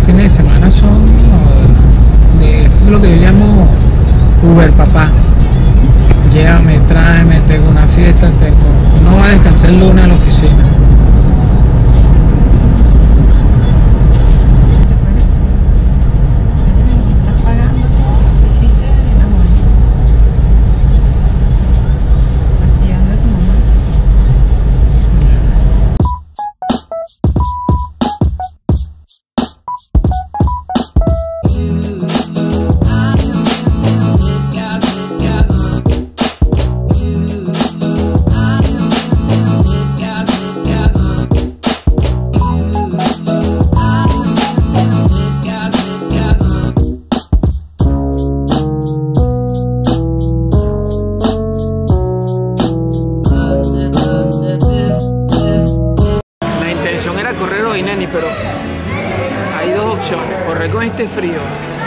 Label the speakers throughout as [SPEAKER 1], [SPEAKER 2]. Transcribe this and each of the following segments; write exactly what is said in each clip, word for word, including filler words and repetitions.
[SPEAKER 1] fines de semana son no, de, eso es lo que yo llamo Uber papá. Llévame, tráeme, tengo una fiesta, tengo, no va a descansar el lunes en la oficina.
[SPEAKER 2] Correr hoy, neni, pero hay dos opciones: correr con este frío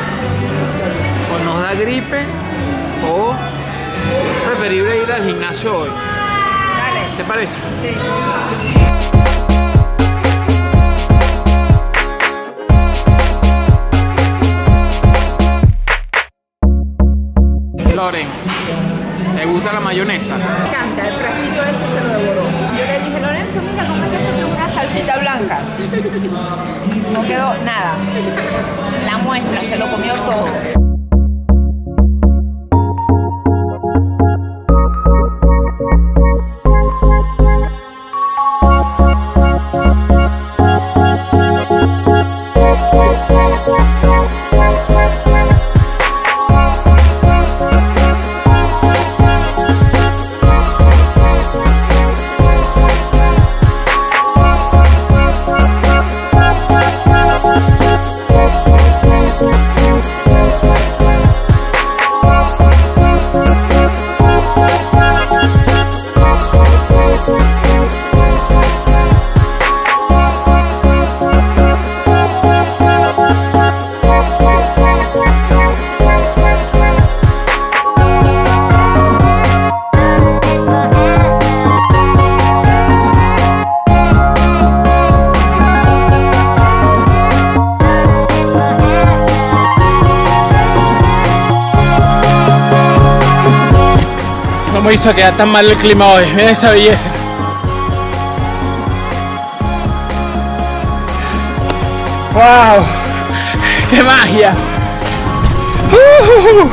[SPEAKER 2] o nos da gripe, o preferible ir al gimnasio hoy.
[SPEAKER 3] Dale.
[SPEAKER 2] ¿Te parece?
[SPEAKER 3] Sí.
[SPEAKER 2] Loren, ¿te gusta la mayonesa?
[SPEAKER 3] Me encanta, el frasquito ese se lo devoró. Yo le dije, Lorenzo, mira, cómete una salsita blanca. No quedó nada. La muestra, se lo comió todo.
[SPEAKER 1] ¿Cómo hizo quedar tan mal el clima hoy? Mira esa belleza. ¡Wow! ¡Qué magia! ¡Uh!